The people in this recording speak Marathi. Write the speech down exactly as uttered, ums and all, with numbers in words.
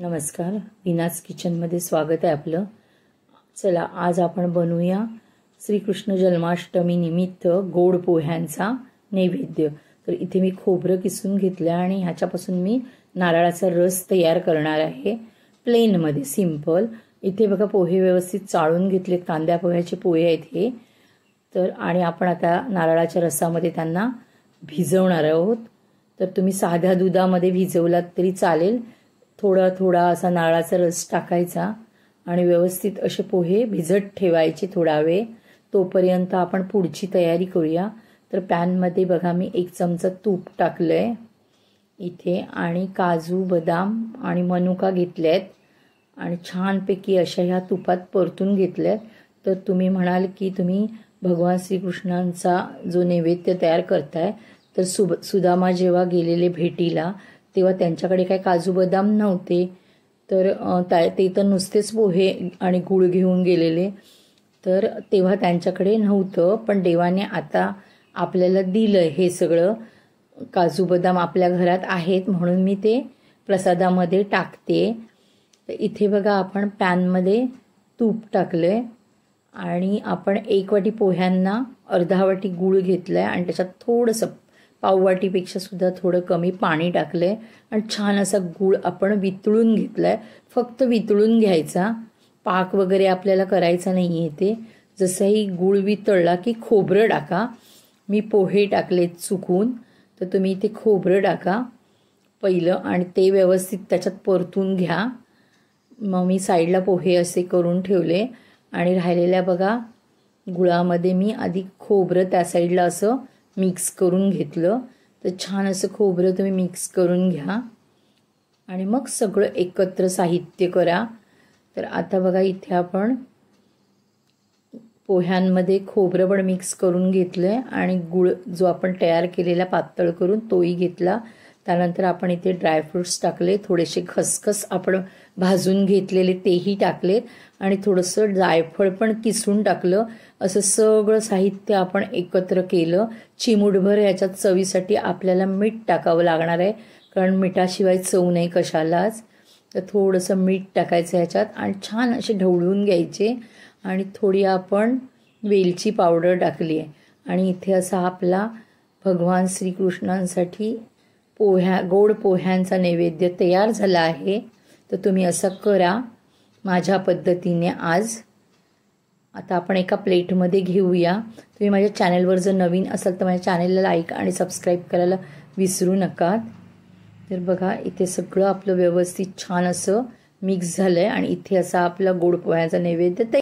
नमस्कार, वीनाज किचनमध्ये स्वागत आहे आपलं। चला आज आपण बनवूया श्रीकृष्ण जन्माष्टमी निमित्त गोड पोह्यांचा नैवेद्य। तर इथे मी खोबरं किसून घेतलं आणि ह्याच्यापासून मी नारळाचा रस तयार करणार आहे प्लेन मध्ये सिंपल। इथे बघा पोहे व्यवस्थित चाळून घेतले, कांद्या पोह्याचे पोहे आहेत हे। तर आणि आपण आता नारळाच्या रसामध्ये त्यांना भिजवणार आहोत। तर तुम्ही साध्या दुधामध्ये भिजवलात तरी चालेल। थोडा थोडा असा नारळाचा रस टाकायचा आणि व्यवस्थित असे पोहे भिजत ठेवायचे थोडा वेळ। तोपर्यंत आपण पुढची तयारी करूया। तर पॅन मध्ये बघा मी एक चमचा तूप टाकलंय इथे आणि काजू बदाम आणि मनुका घेतलेत आणि छानपैकी अशा ह्या तुपात परतून घेतलेत। तर तुम्ही म्हणाल की तुम्ही भगवान श्रीकृष्णांचा जो नैवेद्य तयार करताय, तर सुदामा जेव्हा गेलेले भेटीला तेव्हा त्यांच्याकडे काय काजू बदाम नव्हते, तर ते तर नुसतेच पोहे आणि गुळ घेऊन गेलेले। तर तेव्हा त्यांच्याकडे नव्हतं, पण देवाने आता आपल्याला दिलं हे सगळं। काजू बदाम आपल्या घरात आहेत म्हणून मी ते प्रसादामध्ये टाकते। तर इथे बघा आपण पॅनमध्ये तूप टाकलंय आणि आपण एक वाटी पोह्यांना अर्धा वाटी गुळ घेतलाय आणि त्याच्यात थोडंसं पाववाटीपेक्षा सुद्धा थोडं कमी पाणी टाकलंय आणि छान असा गूळ आपण वितळून घेतलाय। फक्त वितळून घ्यायचा, पाक वगैरे आपल्याला करायचा नाहीये ते। जसंही गूळ वितळला की खोबरं टाका। मी पोहे टाकले चुकून, तर तुम्ही इथे खोबरं टाका पहिलं आणि ते व्यवस्थित त्याच्यात परतून घ्या। मग मी साईडला पोहे असे करून ठेवले आणि राहिलेल्या बघा गुळामध्ये मी आधी खोबरं त्या साईडला असं मिक्स करून घेतलं। तर छान असं खोबरं तुम्ही मिक्स करून घ्या आणि मग सगळं एकत्र साहित्य करा। तर आता बघा इथे आपण पोह्यांमध्ये खोबरं पण मिक्स करून घेतलंय आणि गुळ जो आपण तयार केलेला पातळ करून तोही घेतला। त्यानंतर आपण इथे ड्रायफ्रुट्स टाकले, थोडेसे खसखस आपण भाजून घेतलेले तेही टाकलेत आणि थोडंसं जायफळ पण किसून टाकलं। असं सगळं साहित्य आपण एकत्र केलं। चिमूटभर ह्याच्यात चवीसाठी आपल्याला मीठ टाकावं लागणार आहे, कारण मिठाशिवाय चव नाही कशालाच। तर थोडंसं मीठ टाकायचं ह्याच्यात आणि छान असे ढवळून घ्यायचे आणि थोडी आपण वेलची पावडर टाकली आहे आणि इथे असा आपला भगवान श्रीकृष्णांसाठी पोह्या गोड पोह्यांचा नैवेद्य तयार झाला आहे। तर तुम्ही असं करा माझ्या पद्धतीने आज। आता आपण एका प्लेटमध्ये घेऊया। तुम्ही माझ्या चॅनलवर जर नवीन असाल तर माझ्या चॅनलला लाईक आणि सबस्क्राईब करायला विसरू नका। तर बघा इथे सगळं आपलं व्यवस्थित छान असं मिक्स झालंय आणि इथे असा आपला गोड पोह्यांचा नैवेद्य तयार